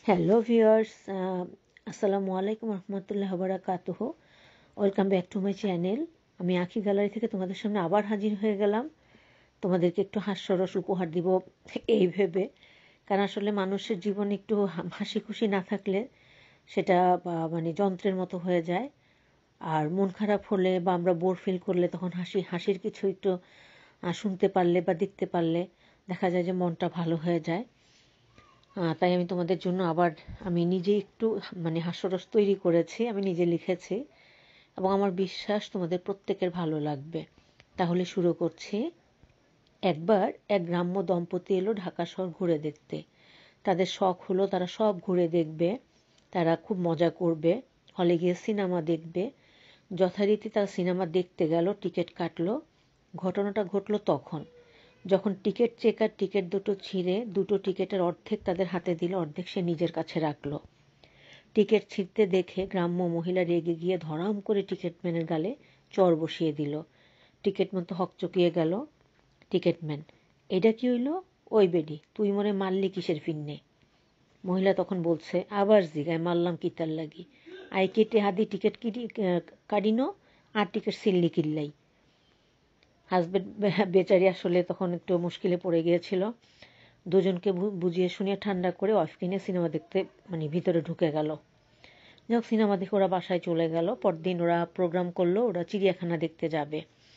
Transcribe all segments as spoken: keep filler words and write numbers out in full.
Hello viewers, আসসালামু আলাইকুম রহমতুল্লাহ বারাকাতুহ। Welcome back to my channel. আমি আঁখি গ্যালারি থেকে তোমাদের সামনে আবার হাজির হয়ে গেলাম। তোমাদেরকে একটু হাস্যরস উপহার দিব এই ভেবে, কারণ আসলে মানুষের জীবনে একটু হাসি খুশি না থাকলে সেটা মানে যন্ত্রের মতো হয়ে যায়। আর মন খারাপ হলে বা আমরা বোর ফিল করলে তখন হাসি হাসির কিছু একটু শুনতে পারলে বা দেখতে পারলে দেখা যায় যে মনটা ভালো হয়ে যায়। তাই আমি তোমাদের জন্য আবার আমি নিজে একটু মানে হাস্যরস তৈরি করেছি, আমি নিজে লিখেছি এবং আমার বিশ্বাস তোমাদের প্রত্যেকের ভালো লাগবে। তাহলে শুরু করছি। একবার এক গ্রাম্য দম্পতি এলো ঢাকা শহর ঘুরে দেখতে। তাদের শখ হলো তারা সব ঘুরে দেখবে, তারা খুব মজা করবে, হলে গিয়ে সিনেমা দেখবে। যথারীতি তারা সিনেমা দেখতে গেল, টিকিট কাটলো। ঘটনাটা ঘটলো তখন যখন টিকিট চেকার টিকিট দুটো ছিঁড়ে দুটো টিকিটের অর্ধেক তাদের হাতে দিল, অর্ধেক সে নিজের কাছে রাখলো। টিকিট ছিঁড়তে দেখে গ্রাম্য মহিলা রেগে গিয়ে ধরাম করে টিকিটম্যানের গালে চড় বসিয়ে দিল। টিকিটম্যান তো হকচকিয়ে গেল। টিকিটম্যান: এটা কি হইল? ওই বেডি, তুই মরে মারলি কিসের ফিন্নে? মহিলা তখন বলছে, আবার জিগায় মারলাম কিতার লাগি? আই কেটে হাদি টিকিট কিটি কাটিনো আর টিকিট ছিললি কিল্লাই? হাজব্যান্ড বেচারি আসলে তখন একটু মুশকিলে পড়ে গিয়েছিল। দুজনকে বুঝিয়ে শুনিয়ে ঠান্ডা করে ওয়াইফকে নিয়ে সিনেমা দেখতে মানে ভিতরে ঢুকে গেল। যখন সিনেমা দেখে ওরা বাসায় চলে গেল। পরদিন ওরা প্রোগ্রাম করলো ওরা চিড়িয়াখানা দেখতে যাবে।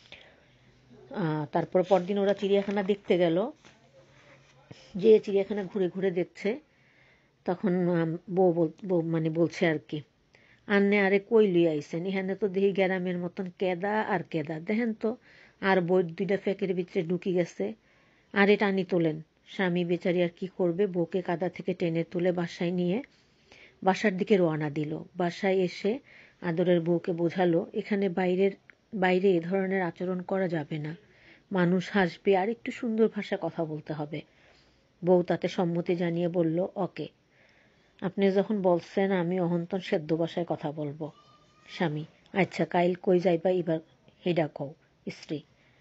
তারপর পরদিন ওরা চিড়িয়াখানা দেখতে গেল। যে চিড়িয়াখানা ঘুরে ঘুরে দেখছে, তখন বউ বউ মানে বলছে আর কি, আন্নে আরে কই লুই আইসেন, এখানে তো দেখি গ্যারামের মতন কেদা আর কেদা, দেখেন তো আর বই দুইটা ফ্যাকের ভিতরে ঢুকি গেছে, আরে টানি তোলেন। স্বামী বেচারি আর কি করবে, বউকে কাদা থেকে টেনে তুলে বাসায় নিয়ে বাসার দিকে রওনা দিল। বাসায় এসে আদরের বউকে বোঝালো, এখানে বাইরের বাইরে এ ধরনের আচরণ করা যাবে না, মানুষ হাসবে, আর একটু সুন্দর ভাষায় কথা বলতে হবে। বউ তাতে সম্মতি জানিয়ে বলল, ওকে, আপনি যখন বলছেন আমি অহন্তন সেদ্ধ ভাষায় কথা বলবো। স্বামী: আচ্ছা, কাইল কই যাইবা এবার হেডা কও। স্ত্রী: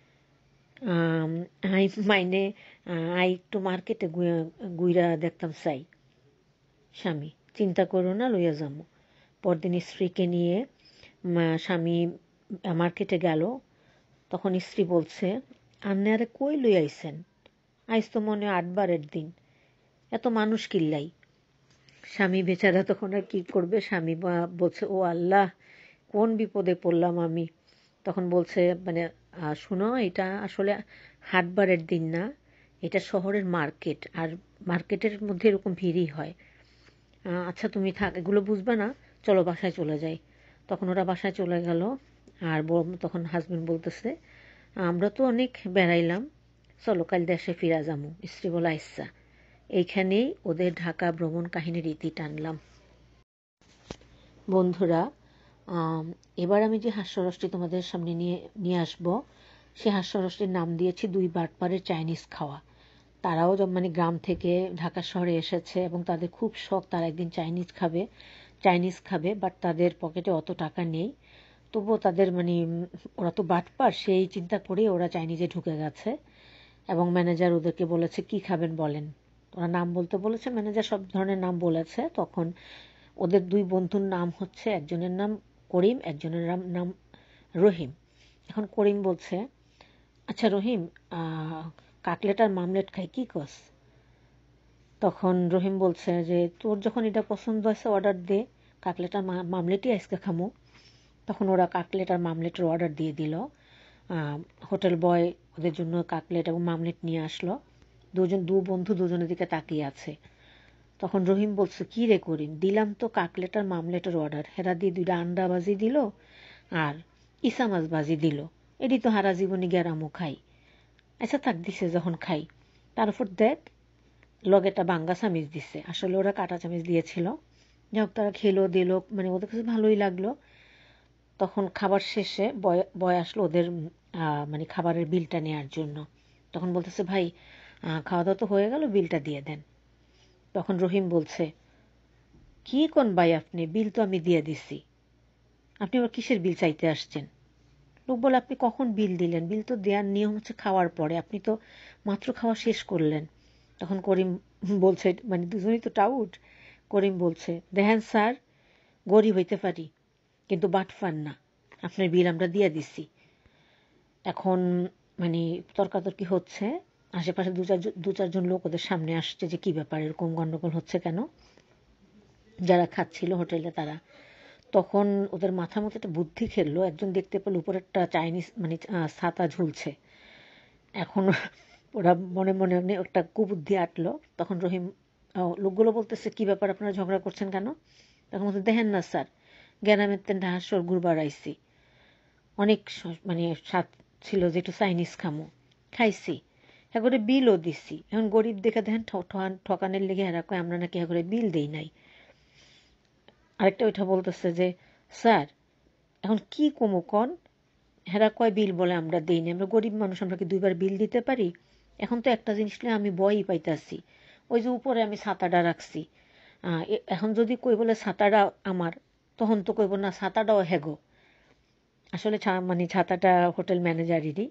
আই মাইনে আই একটু মার্কেটে গুইরা দেখতাম চাই। স্বামী: চিন্তা করো না, লইয়া যাবো। পরদিন স্ত্রীকে নিয়ে স্বামী মার্কেটে গেল। তখন স্ত্রী বলছে, আপনি আরে কই লই আইসেন? আইস তো মনে আটবারের দিন, এত মানুষ কিল্লাই? স্বামী বেচারা তখন আর কি করবে, স্বামী বলছে, ও আল্লাহ, কোন বিপদে পড়লাম আমি। তখন বলছে, মানে শুনো, এটা আসলে হাটবারের দিন না, এটা শহরের মার্কেট, আর মার্কেটের মধ্যে এরকম ভিড়ই হয়। আচ্ছা তুমি থাক, এগুলো বুঝবে না, চলো বাসায় চলে যাই। তখন ওরা বাসায় চলে গেল। আর তখন হাজব্যান্ড বলতেছে, আমরা তো অনেক বেড়াইলাম, চলো কাল দেশে ফিরা যামু। স্ত্রী বলে, আচ্ছা। এইখানেই ওদের ঢাকা ভ্রমণ কাহিনীর ইতি টানলাম। বন্ধুরা, এবার আমি যে হাস্যরসটি তোমাদের সামনে নিয়ে নিয়ে আসবো, সে হাস্যরসটির নাম দিয়েছি দুই বাটপারের চাইনিজ খাওয়া। তারাও মানে গ্রাম থেকে ঢাকা শহরে এসেছে এবং তাদের খুব শখ তারা একদিন চাইনিজ খাবে চাইনিজ খাবে বাট তাদের পকেটে অত টাকা নেই। তবুও তাদের মানে ওরা তো বাটপার, সেই চিন্তা করে ওরা চাইনিজে ঢুকে গেছে এবং ম্যানেজার ওদেরকে বলেছে, কি খাবেন বলেন। ওরা নাম বলতে বলেছে, ম্যানেজার সব ধরনের নাম বলেছে। তখন ওদের দুই বন্ধুর নাম হচ্ছে, একজনের নাম করিম, একজনের নাম নাম রহিম। এখন করিম বলছে, আচ্ছা রহিম, কাকলেট আর মামলেট খাই, কি কস? তখন রহিম বলছে যে, তোর যখন এটা পছন্দ আছে অর্ডার দে, কাকলেট আর মামলেটই আজকে খামো। তখন ওরা কাকলেট আর মামলেটের অর্ডার দিয়ে দিল। হোটেল বয় ওদের জন্য কাকলেট এবং মামলেট নিয়ে আসলো। দুজন দু বন্ধু দুজনের দিকে তাকিয়ে আছে। তখন রহিম বলছে, কি রে করিম, দিলাম তো কাকলেট আর মামলেটের অর্ডার, হেরা দিয়ে দুইটা আন্ডা বাজি দিল আর ইসা মাছ বাজি দিল, এটি তো হারা জীবনী গ্যারামও খাই। আচ্ছা থাক, দিছে যখন খাই। তার উপর দেখ লগে একটা বাঙ্গা চামিচ দিছে, আসলে ওরা কাটা চামিচ দিয়েছিল। যাই হোক, তারা খেলো দিল, মানে ওদের কাছে ভালোই লাগলো। তখন খাবার শেষে বয় বয় আসলো ওদের মানে খাবারের বিলটা নেওয়ার জন্য। তখন বলতেছে, ভাই খাওয়া দাওয়া তো হয়ে গেল, বিলটা দিয়ে দেন। তখন রহিম বলছে, কি কোন ভাই আপনি, বিল তো আমি দিয়ে দিছি, আপনি আবার কিসের বিল চাইতে আসছেন? লোক বলে, আপনি কখন বিল দিলেন? বিল তো দেওয়ার নিয়ম হচ্ছে খাওয়ার পরে, আপনি তো মাত্র খাওয়া শেষ করলেন। তখন করিম বলছে, মানে দুজনেই তো টাউট, করিম বলছে, দেখেন স্যার, গরিব হইতে পারি কিন্তু বাটফার না, আপনার বিল আমরা দিয়ে দিছি। এখন মানে তর্কাতর্কি হচ্ছে, আশেপাশে দু চার দু চারজন লোক ওদের সামনে আসছে যে কী ব্যাপার, এরকম গণ্ডগোল হচ্ছে কেন, যারা খাচ্ছিল হোটেলে তারা। তখন ওদের মাথার মধ্যে একটা বুদ্ধি খেললো, একজন দেখতে পেল উপরে একটা চাইনিজ মানে ছাতা ঝুলছে। এখন ওরা মনে মনে একটা কুবুদ্ধি আটলো। তখন রহিম, লোকগুলো বলতেছে, কী ব্যাপার, আপনারা ঝগড়া করছেন কেন? তখন বলতে, দেখেন না স্যার, গ্যারামের তেন হাঁসর গুড়বার আইসি, অনেক মানে স্বাদ ছিল যে একটু চাইনিজ খামো, খাইছি, হ্যাঁ করে বিলও দিছি। এখন গরিব দেখে দেখেন ঠকানের লেগে হেরা কয় আমরা নাকি হ্যাঁ করে বিল দেই নাই। আরেকটা ওইটা বলতেছে যে, স্যার এখন কি কমো কন, হেরা কয় বিল বলে আমরা দিই না, আমরা গরিব মানুষ, আমরা কি দুইবার বিল দিতে পারি? এখন তো একটা জিনিস নিয়ে আমি ভয়ই পাইতেছি, ওই যে উপরে আমি ছাতাটা রাখছি, এখন যদি কই বলে ছাতাটা আমার, তখন তো কইব না ছাতাটাও হেগো। আসলে মানে ছাতাটা হোটেল ম্যানেজারেরই।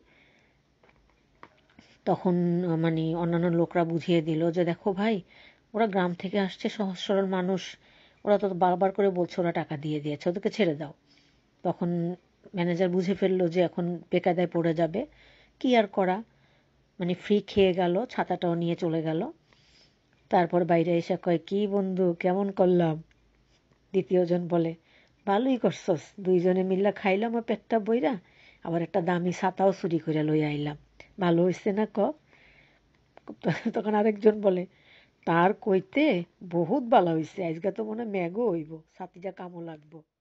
তখন মানে অন্যান্য লোকরা বুঝিয়ে দিল যে, দেখো ভাই, ওরা গ্রাম থেকে আসছে, সহজ সরল মানুষ, ওরা তো বারবার করে বলছে ওরা টাকা দিয়ে দিয়েছে, ওদেরকে ছেড়ে দাও। তখন ম্যানেজার বুঝে ফেললো যে এখন বেকায়দায় পড়ে যাবে, কি আর করা, মানে ফ্রি খেয়ে গেল, ছাতাটাও নিয়ে চলে গেল। তারপর বাইরে এসে কয়, কি বন্ধু কেমন করলাম? দ্বিতীয়জন বলে, ভালোই করছস, দুইজনে মিল্লা খাইলাম আমার পেটটা বইরা, আবার একটা দামি ছাতাও চুরি করে লই আইলাম, ভালো হয়েছে না ক? তখন আরেকজন বলে, তার কইতে বহুত ভালো হয়েছে, আজকে তো মনে মেঘও হইব, ছাতিটা কামও লাগবো।